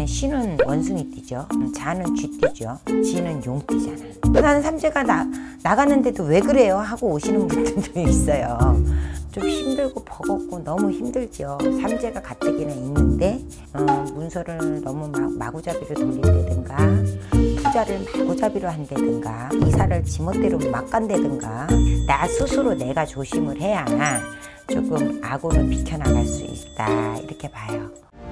신은 원숭이띠죠. 자는 쥐띠죠. 지는 용띠잖아. 나는 삼재가 나갔는데도 왜 그래요? 하고 오시는 분들도 있어요. 좀 힘들고 버겁고 너무 힘들죠. 삼재가 가뜩이나 있는데 문서를 너무 마구잡이로 돌린다든가 투자를 마구잡이로 한다든가 이사를 지멋대로 막 간다든가 나 스스로 내가 조심을 해야 조금 악운을 비켜나갈 수 있다 이렇게 봐요.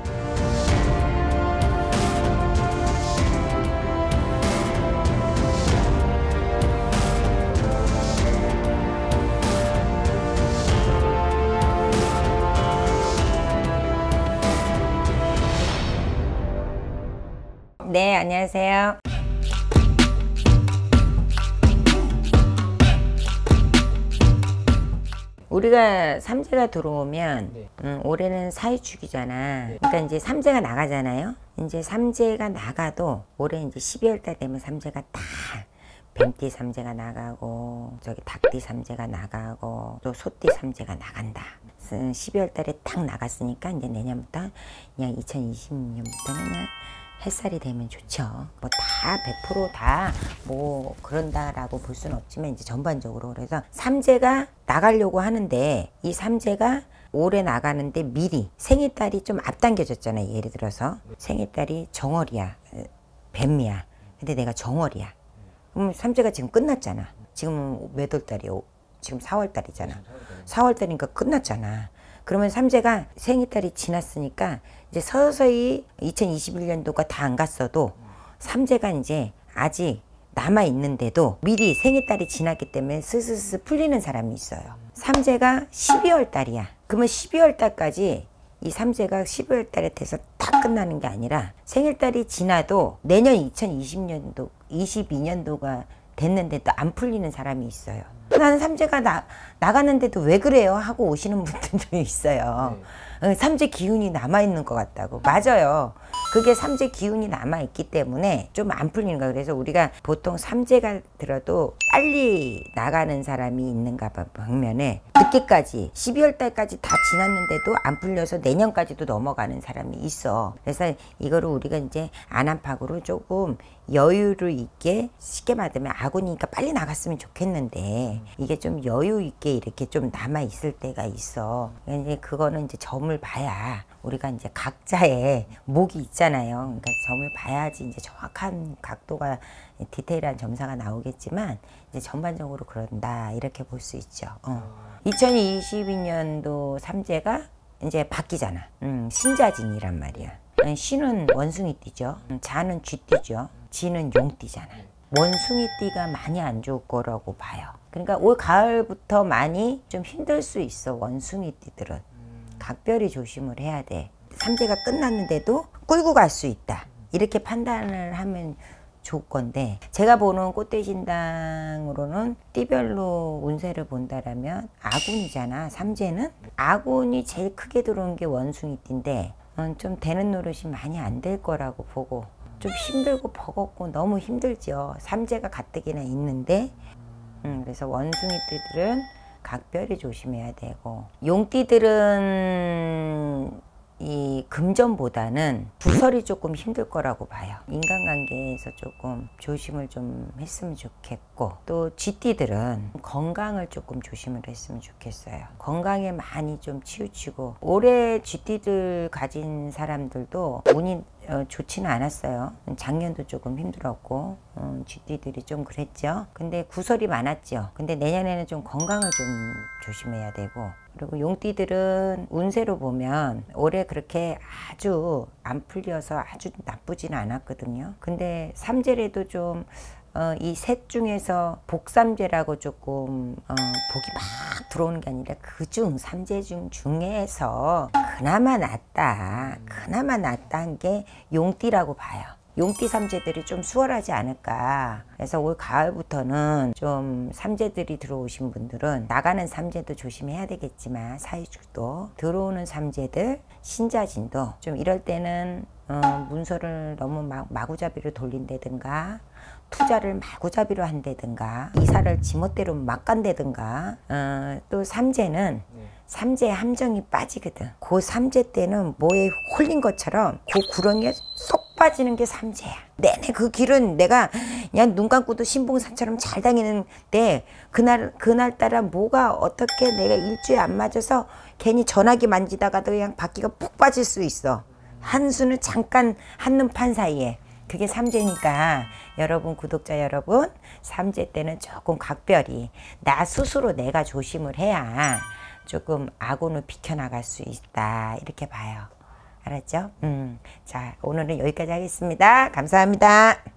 네, 안녕하세요. 우리가 삼재가 들어오면 올해는 사유축이잖아. 그러니까 이제 삼재가 나가잖아요. 이제 삼재가 나가도 올해 이제 12월 달 되면 삼재가 다 뱀띠 삼재가 나가고 저기 닭띠 삼재가 나가고 또 소띠 삼재가 나간다. 12월 달에 딱 나갔으니까 이제 내년부터 그냥 2020년부터는 그냥 햇살이 되면 좋죠. 뭐 다 100% 다 뭐 그런다라고 볼 수는 없지만 이제 전반적으로 그래서 삼재가 나가려고 하는데 이 삼재가 올해 나가는데 미리 생일달이 좀 앞당겨졌잖아요. 예를 들어서 생일달이 정월이야, 뱀이야. 근데 내가 정월이야. 그럼 삼재가 지금 끝났잖아. 지금 몇 월달이요? 지금 4월달이잖아. 4월달이니까 끝났잖아. 그러면 삼재가 생일달이 지났으니까 이제 서서히 2021년도가 다 안 갔어도 삼재가 이제 아직 남아있는데도 미리 생일달이 지났기 때문에 스스스 풀리는 사람이 있어요. 삼재가 12월 달이야. 그러면 12월 달까지 이 삼재가 12월 달에 돼서 다 끝나는 게 아니라 생일달이 지나도 내년 2020년도, 22년도가 됐는데도 안 풀리는 사람이 있어요. 나는 삼재가 나갔는데도 왜 그래요? 하고 오시는 분들도 있어요. 삼재 기운이 남아있는 것 같다고. 맞아요. 그게 삼재 기운이 남아있기 때문에 좀 안 풀리는 거예요. 그래서 우리가 보통 삼재가 들어도 빨리 나가는 사람이 있는가 봐. 방면에 늦게까지 12월 달까지 다 지났는데도 안 풀려서 내년까지도 넘어가는 사람이 있어. 그래서 이거를 우리가 이제 안압박으로 조금 여유를 있게 쉽게 말하면 아군이니까 빨리 나갔으면 좋겠는데 이게 좀 여유 있게 이렇게 좀 남아 있을 때가 있어. 이제 그거는 이제 점을 봐야 우리가 이제 각자의 목이 있잖아요. 그러니까 점을 봐야지 이제 정확한 각도가 디테일한 점사가 나오겠지만 이제 전반적으로 그런다 이렇게 볼 수 있죠. 2022년도 삼재가 이제 바뀌잖아. 신자진이란 말이야. 신은 원숭이띠죠. 자는 쥐띠죠. 지는 용띠잖아. 원숭이띠가 많이 안 좋을 거라고 봐요. 그러니까 올 가을부터 많이 좀 힘들 수 있어. 원숭이띠들은 각별히 조심을 해야 돼. 삼재가 끝났는데도 끌고 갈 수 있다. 이렇게 판단을 하면 좋을 건데 제가 보는 꽃대신당으로는 띠별로 운세를 본다라면 아군이잖아. 삼재는 아군이 제일 크게 들어온 게 원숭이띠인데 좀 되는 노릇이 많이 안 될 거라고 보고 좀 힘들고 버겁고 너무 힘들죠. 삼재가 가뜩이나 있는데 그래서 원숭이띠들은 각별히 조심해야 되고 용띠들은 이 금전보다는 부설이 조금 힘들 거라고 봐요. 인간관계에서 조금 조심을 좀 했으면 좋겠고 또 쥐띠들은 건강을 조금 조심을 했으면 좋겠어요. 건강에 많이 좀 치우치고 올해 쥐띠들 가진 사람들도 운이 좋지는 않았어요. 작년도 조금 힘들었고 쥐띠들이 좀 그랬죠. 근데 구설이 많았죠. 근데 내년에는 좀 건강을 좀 조심해야 되고 그리고 용띠들은 운세로 보면 올해 그렇게 아주 안 풀려서 아주 나쁘지는 않았거든요. 근데 삼재래도 좀 이 셋 중에서 복삼재라고 조금 복이 막 들어오는 게 아니라 그중 삼재 중에서 그나마 낫다. 그나마 낫다는 게 용띠라고 봐요. 용띠 삼재들이 좀 수월하지 않을까. 그래서 올 가을부터는 좀 삼재들이 들어오신 분들은 나가는 삼재도 조심해야 되겠지만 사유축도 들어오는 삼재들 신자진도 좀 이럴 때는 문서를 너무 마구잡이로 돌린다든가 투자를 마구잡이로 한다든가 이사를 지멋대로 막 간다든가 또 삼재는 삼재의 함정이 빠지거든. 그 삼재 때는 뭐에 홀린 것처럼 그 구렁이에 쏙 빠지는 게 삼재야. 내내 그 길은 내가 그냥 눈 감고도 신봉산처럼 잘 다니는데 그날따라 뭐가 어떻게 내가 일주에 안 맞아서 괜히 전화기 만지다가도 그냥 바퀴가 푹 빠질 수 있어. 한수는 잠깐 한눈판 사이에. 그게 삼재니까 여러분, 구독자 여러분, 삼재 때는 조금 각별히 나 스스로 내가 조심을 해야 조금 악운을 비켜나갈 수 있다, 이렇게 봐요. 알았죠? 자, 오늘은 여기까지 하겠습니다. 감사합니다.